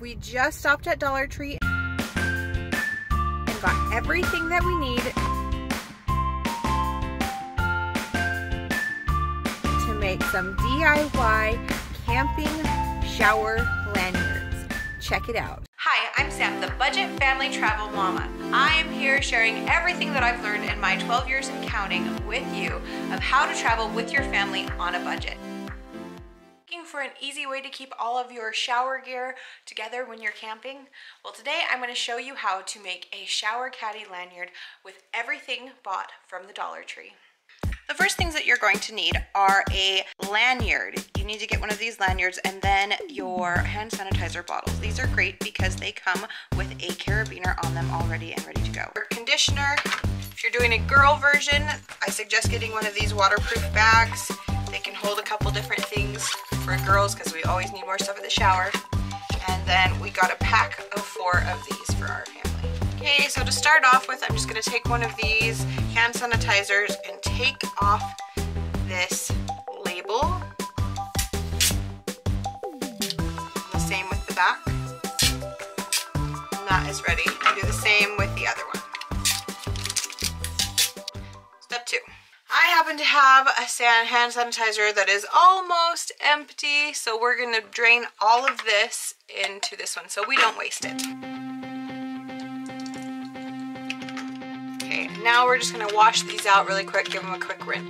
We just stopped at Dollar Tree and got everything that we need to make some DIY camping shower lanyards. Check it out. Hi, I'm Sam, the Budget Family Travel Mama. I am here sharing everything that I've learned in my 12 years and counting with you of how to travel with your family on a budget. Looking for an easy way to keep all of your shower gear together when you're camping? Well, today I'm going to show you how to make a shower caddy lanyard with everything bought from the Dollar Tree. The first things that you're going to need are a lanyard. You need to get one of these lanyards and then your hand sanitizer bottles. These are great because they come with a carabiner on them already and ready to go. For conditioner, if you're doing a girl version, I suggest getting one of these waterproof bags. They can hold a couple different things for girls because we always need more stuff in the shower. And then we got a pack of 4 of these for our family. Okay, so to start off with, I'm just going to take one of these hand sanitizers and take off this label. The same with the back. And that is ready. I do the same with the other one. Step 2. I happen to have a hand sanitizer that is almost empty, so we're going to drain all of this into this one so we don't waste it. Okay, now we're just going to wash these out really quick, give them a quick rinse.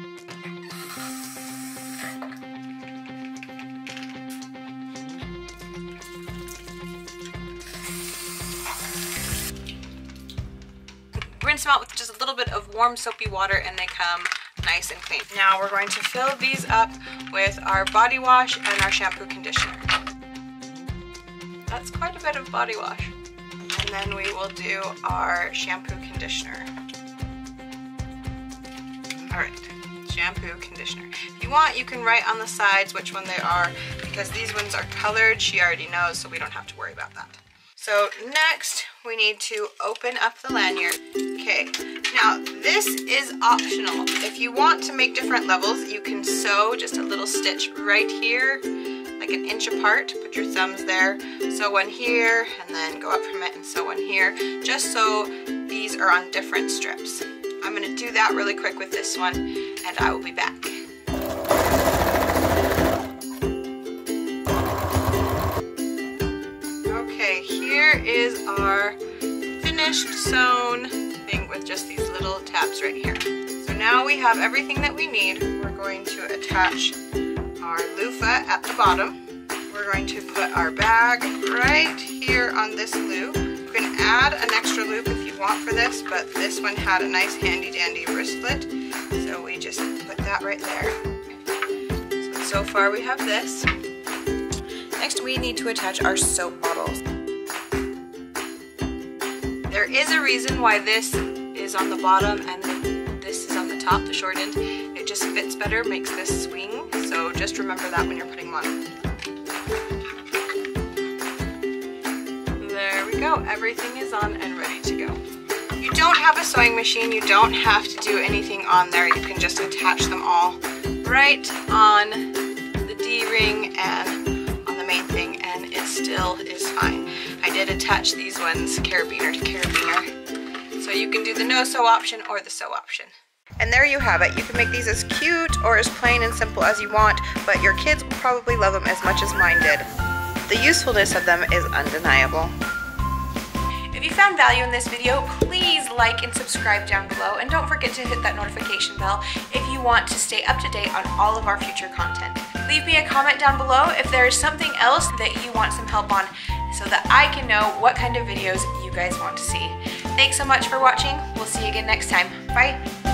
Rinse them out with just a little bit of warm soapy water and they come nice and clean. Now we're going to fill these up with our body wash and our shampoo conditioner. That's quite a bit of body wash. And then we will do our shampoo conditioner. Alright, shampoo conditioner. If you want, you can write on the sides which one they are because these ones are colored. She already knows, so we don't have to worry about that. So next, we need to open up the lanyard. Okay, now this is optional. If you want to make different levels, you can sew just a little stitch right here, like an inch apart. Put your thumbs there, sew one here, and then go up from it and sew one here, just so these are on different strips. I'm gonna do that really quick with this one, and I will be back. Okay, here is our finished sewn thing with just these little tabs right here. So now we have everything that we need. We're going to attach our loofah at the bottom. We're going to put our bag right here on this loop. You can add an extra loop if you want for this, but this one had a nice handy dandy wristlet, so we just put that right there. So far we have this. Next we need to attach our soap bottles. There is a reason why this is on the bottom and this is on the top, the short end. It just fits better, makes this swing, so just remember that when you're putting them on. There we go, everything is on and ready to go. If you don't have a sewing machine, you don't have to do anything on there. You can just attach them all right on the D-ring and on the main thing, and it still is fine. I did attach these ones carabiner to carabiner, so you can do the no sew option or the sew option. And there you have it. You can make these as cute or as plain and simple as you want, but your kids will probably love them as much as mine did. The usefulness of them is undeniable. If you found value in this video, please like and subscribe down below, and don't forget to hit that notification bell if you want to stay up to date on all of our future content. Leave me a comment down below if there is something else that you want some help on so that I can know what kind of videos you guys want to see. Thanks so much for watching. We'll see you again next time. Bye.